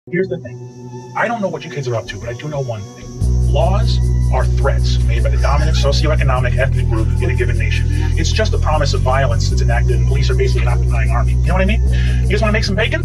Here's the thing. I don't know what you kids are up to, but I do know one thing. Laws are threats made by the dominant socioeconomic ethnic group in a given nation. It's just a promise of violence that's enacted, and police are basically an occupying army. You know what I mean? You guys want to make some bacon?